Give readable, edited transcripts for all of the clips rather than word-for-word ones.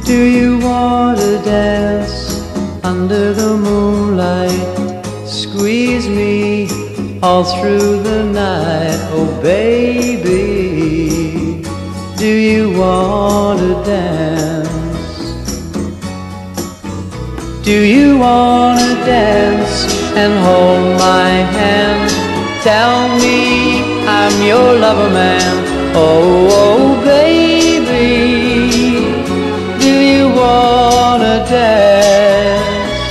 Do you want to dance under the moonlight? Squeeze me all through the night. Oh baby, do you want to dance? Do you want to dance and hold my hand? Tell me I'm your lover man. Oh, oh baby, do you want to dance?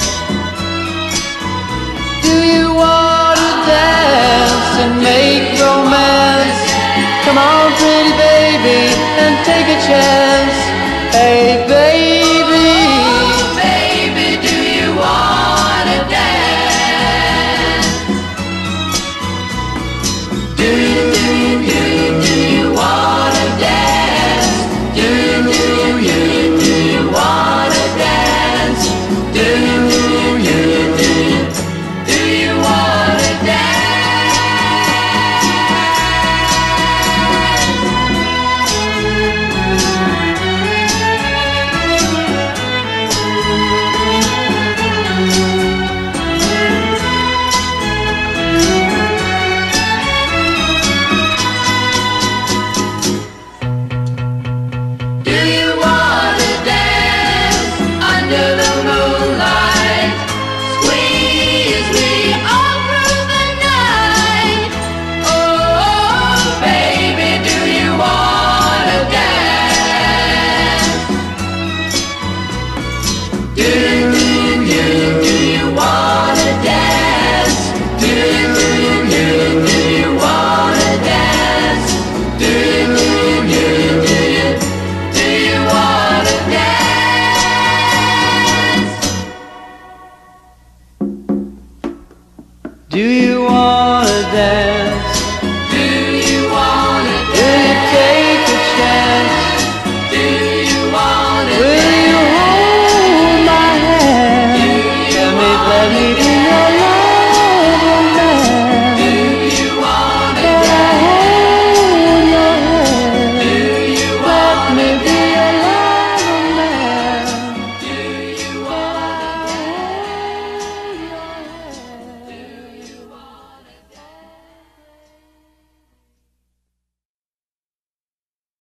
Do you want to dance and make romance? Come on pretty baby and take a chance.